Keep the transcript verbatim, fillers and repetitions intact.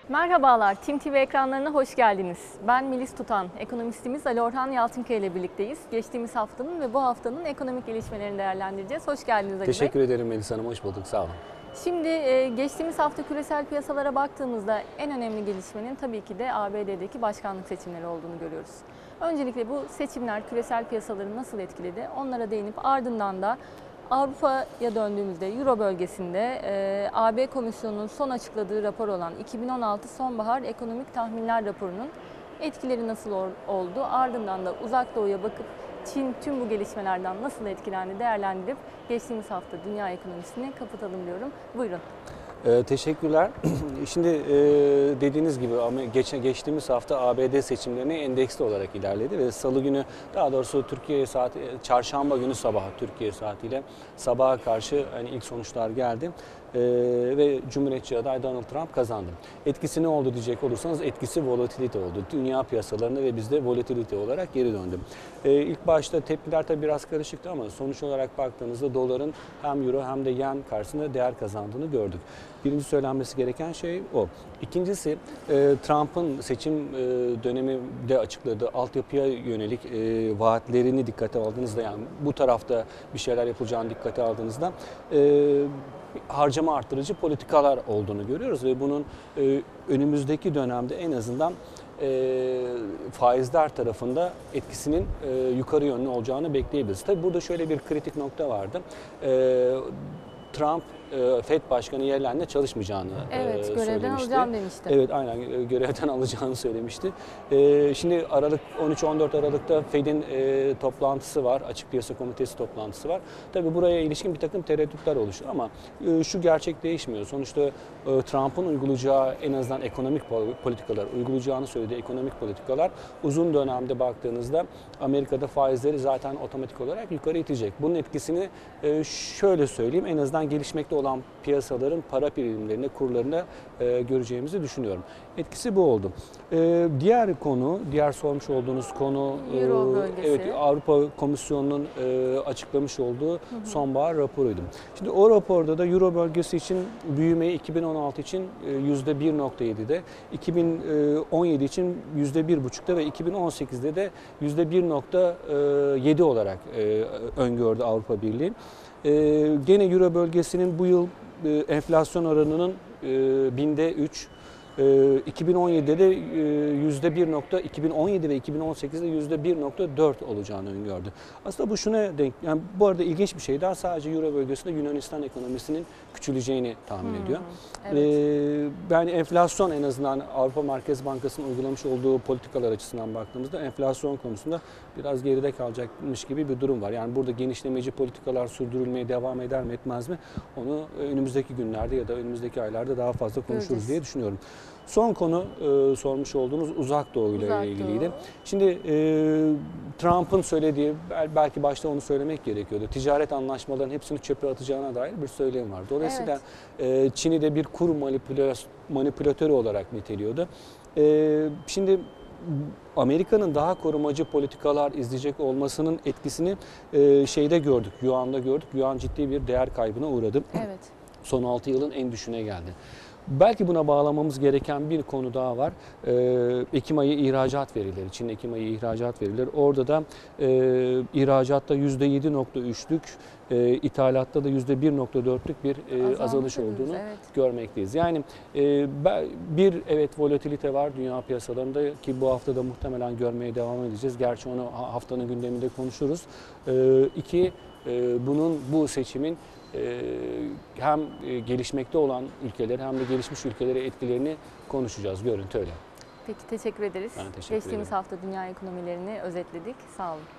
Merhabalar, Tim T V ekranlarına hoş geldiniz. Ben Melis Tutan, ekonomistimiz Ali Orhan Yalçınkaya ile birlikteyiz. Geçtiğimiz haftanın ve bu haftanın ekonomik gelişmelerini değerlendireceğiz. Hoş geldiniz Ali Bey. Teşekkür ederim Melis Hanım, hoş bulduk, sağ olun. Şimdi e, geçtiğimiz hafta küresel piyasalara baktığımızda en önemli gelişmenin tabii ki de A B D'deki başkanlık seçimleri olduğunu görüyoruz. Öncelikle bu seçimler küresel piyasaları nasıl etkiledi onlara değinip ardından da Avrupa'ya döndüğümüzde Euro bölgesinde e, A B Komisyonu'nun son açıkladığı rapor olan iki bin on altı Sonbahar Ekonomik Tahminler raporunun etkileri nasıl oldu? Ardından da Uzak Doğu'ya bakıp Çin tüm bu gelişmelerden nasıl etkilendi değerlendirip geçtiğimiz hafta dünya ekonomisini kapatalım diyorum. Buyurun. Ee, teşekkürler. Şimdi e, dediğiniz gibi ama geç, geçtiğimiz hafta A B D seçimlerini endeksli olarak ilerledi ve Salı günü, daha doğrusu Türkiye saati, Çarşamba günü sabah Türkiye saatiyle sabaha karşı hani ilk sonuçlar geldi. Ee, ve Cumhuriyetçi aday Donald Trump kazandı. Etkisi ne oldu diyecek olursanız etkisi volatilite oldu. Dünya piyasalarında ve bizde volatilite olarak geri döndü. Ee, ilk başta tepkiler tabii biraz karışıktı ama sonuç olarak baktığınızda doların hem euro hem de yen karşısında değer kazandığını gördük. Birinci söylenmesi gereken şey o. İkincisi e, Trump'ın seçim e, döneminde açıkladığı altyapıya yönelik e, vaatlerini dikkate aldığınızda, yani bu tarafta bir şeyler yapılacağını dikkate aldığınızda e, harcama arttırıcı politikalar olduğunu görüyoruz ve bunun e, önümüzdeki dönemde en azından e, faizler tarafında etkisinin e, yukarı yönlü olacağını bekleyebiliriz. Tabii burada şöyle bir kritik nokta vardı. E, Trump Fed Başkanı Yellen'le çalışmayacağını evet, söylemişti. görevden alacağım demişti. Evet, aynen görevden alacağını söylemişti. Şimdi Aralık on üç on dört Aralık'ta Fed'in toplantısı var, Açık Piyasa Komitesi toplantısı var. Tabii buraya ilişkin bir takım tereddütler oluştu ama şu gerçek değişmiyor. Sonuçta Trump'ın uygulayacağı en azından ekonomik politikalar, uygulayacağını söylediği ekonomik politikalar uzun dönemde baktığınızda Amerika'da faizleri zaten otomatik olarak yukarı itecek. Bunun etkisini şöyle söyleyeyim, en azından gelişmekte olan piyasaların para birimlerine, kurlarına e, göreceğimizi düşünüyorum. Etkisi bu oldu. E, diğer konu, diğer sormuş olduğunuz konu, Euro bölgesi. Evet, Avrupa Komisyonu'nun e, açıklamış olduğu hı hı. sonbahar raporuydu. Şimdi o raporda da Euro bölgesi için büyümeyi iki bin on altı için yüzde bir nokta yedi'de, iki bin on yedi için yüzde bir buçuk'ta ve iki bin on sekiz'de de yüzde bir nokta yedi olarak e, öngördü Avrupa Birliği. Ee, gene Euro bölgesinin bu yıl e, enflasyon oranının e, binde üç, e, iki bin on yedi'de de e, yüzde bir nokta iki bin on yedi ve iki bin on sekiz'de yüzde bir nokta dört olacağını öngördü. Aslında bu şuna denk, yani bu arada ilginç bir şey daha, sadece Euro bölgesinde Yunanistan ekonomisinin küçüleceğini tahmin hmm, ediyor. Evet. Ee, yani enflasyon, en azından Avrupa Merkez Bankası'nın uygulamış olduğu politikalar açısından baktığımızda enflasyon konusunda biraz geride kalacakmış gibi bir durum var. Yani burada genişlemeci politikalar sürdürülmeye devam eder mi etmez mi? Onu önümüzdeki günlerde ya da önümüzdeki aylarda daha fazla konuşuruz evet. diye düşünüyorum. Son konu e, sormuş olduğunuz Uzak Doğu ile ilgiliydi. Doğu. Şimdi e, Trump'ın söylediği, belki başta onu söylemek gerekiyordu, ticaret anlaşmalarının hepsini çöpe atacağına dair bir söylem var. Dolayısıyla evet. e, Çin'i de bir kur manipülatörü olarak niteliyordu. E, şimdi Amerika'nın daha korumacı politikalar izleyecek olmasının etkisini e, şeyde gördük, Yuan'da gördük. Yuan ciddi bir değer kaybına uğradı. Evet. Son altı yılın en düşüğüne geldi. Belki buna bağlamamız gereken bir konu daha var. Ee, Ekim ayı ihracat verileri, Çin Ekim ayı ihracat verileri. Orada da e, ihracatta yüzde yedi nokta üç'lük, e, ithalatta da yüzde bir nokta dört'lük bir e, azalış olduğunu evet. görmekteyiz. Yani e, bir evet volatilite var dünya piyasalarında ki bu hafta da muhtemelen görmeye devam edeceğiz. Gerçi onu haftanın gündeminde konuşuruz. E, iki, e, bunun bu seçimin hem gelişmekte olan ülkeleri hem de gelişmiş ülkelere etkilerini konuşacağız. Görüntü öyle. Peki, teşekkür ederiz. Ben teşekkür Geçtiğimiz ederim. hafta dünya ekonomilerini özetledik. Sağ olun.